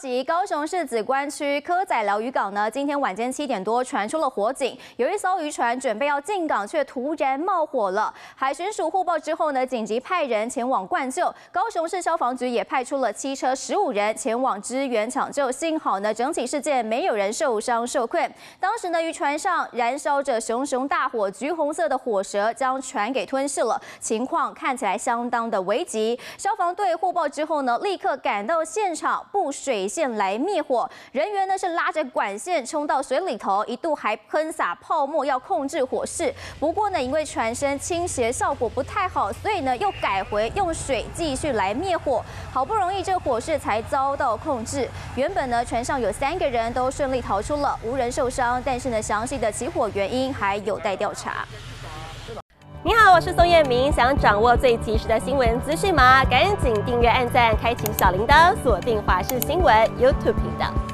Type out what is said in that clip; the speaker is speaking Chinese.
息，高雄市梓官区蚵仔寮渔港呢，今天晚间7点多传出了火警，有一艘渔船准备要进港，却突然冒火了。海巡署获报之后呢，紧急派人前往灌救。高雄市消防局也派出了7车15人前往支援抢救。幸好呢，整起事件没有人受伤受困。当时呢，渔船上燃烧着熊熊大火，橘红色的火舌将船给吞噬了，情况看起来相当的危急。消防队获报之后呢，立刻赶到现场布水线来灭火，人员呢是拉着管线冲到水里头，一度还喷洒泡沫要控制火势。不过呢，因为船身倾斜效果不太好，所以呢又改回用水继续来灭火。好不容易这火势才遭到控制。原本呢船上有3个人都顺利逃出了，无人受伤，但是呢详细的起火原因还有待调查。 你好，我是宋彦明。想掌握最及时的新闻资讯吗？赶紧订阅、按赞、开启小铃铛，锁定华视新闻 YouTube 频道。